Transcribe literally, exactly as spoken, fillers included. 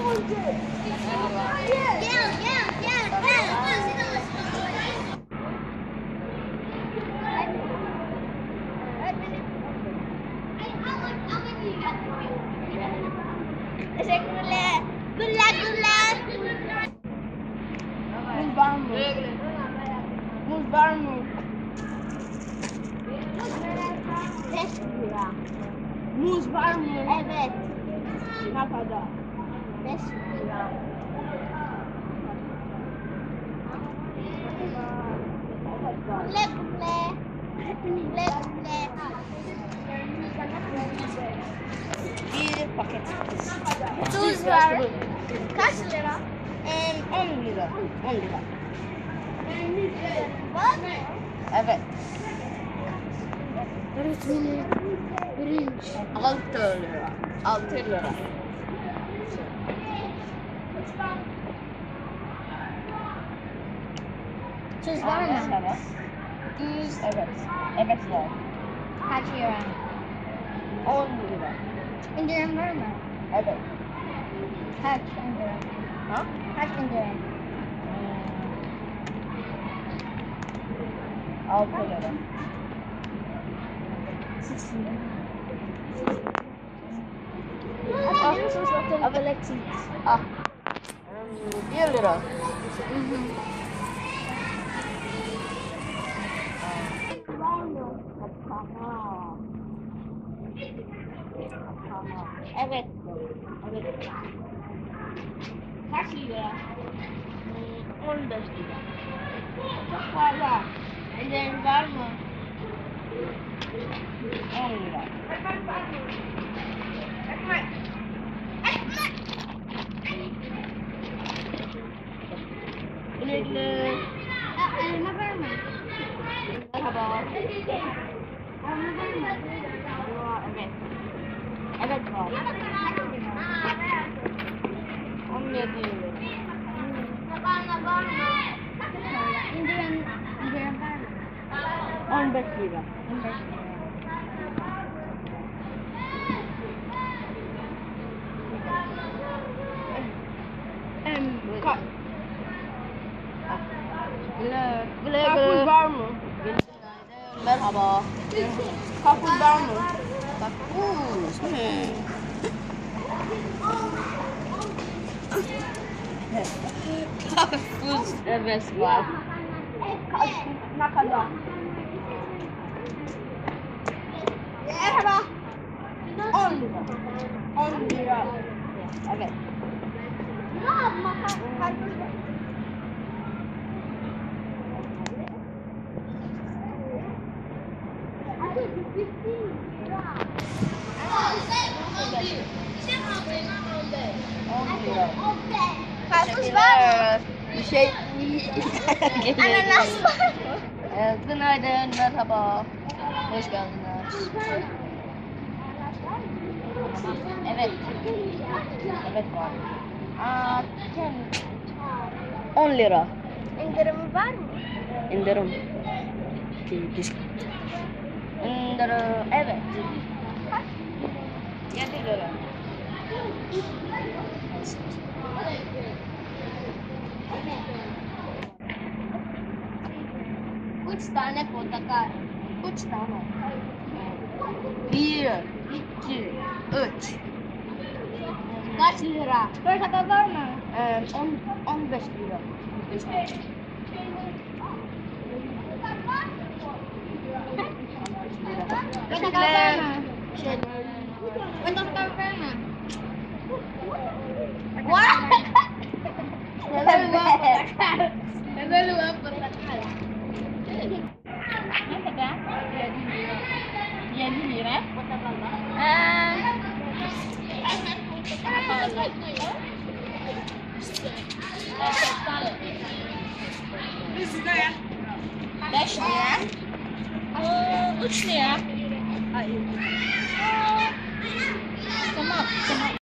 Gel gel gel gel. Teşekkürler. Güller güller. Muz var mı? Muz var mı? Beş lira. Muz var mı? Evet. Ne kadar? Beş lira. Güle güle. Güle güle. Bir paket. Tuz var. Kaç lira? on lira. on lira. Var mı? Evet. Öğretmenim. Pirinç. altı lira. altı lira. Tuz var mı? Evet. Tuz, evet. Evet var. Kaç lira? on lira. İndirim var mı? Evet. Kaç indirim? Ha? Kaç indirim? altı lira. Ah, availability. Ah. bir lira. Evet. Evet. Kaç lira? on beş lira. Çok fazla. İndirim var mı? on lira. Güle güle. Elma var mı? Merhaba. Elma var mı? Evet. Evet var. on yedi lira. Tabağına var mı? İndirim, indirim var mı? on beş lira. on beş lira. Em, ka- Güle güle. Karpuz var mı? Günaydın. Merhaba. Karpuz var mı? Karpuz. Hmm. Karpuz. Evet var. Kaç, ne kadar? Merhaba. on lira. on lira. Evet. Ne yapma? Karpuz. Hadi fifteen lira. on lira. Karpuz var mı? Bir şey. Ananas var mı? Ee, günaydın, merhaba. Hoş geldiniz. Evet. Evet var. Aa, on lira. İndirim var mı? İndirim. Disk. İndirim. Evet. yedi lira. Üç tane portakal. Üç tane. Bir, iki, üç. Kaç lira? Portakal var mı? Ee, on, on beş lira. Beş lira. Portakal var mı? Şey, Portakal var mı? What? Neden luar portakal? Neden luar portakal? Ne kadar? Yedi lira. Eee... Beş lira. Üç lira. Tamam, tamam.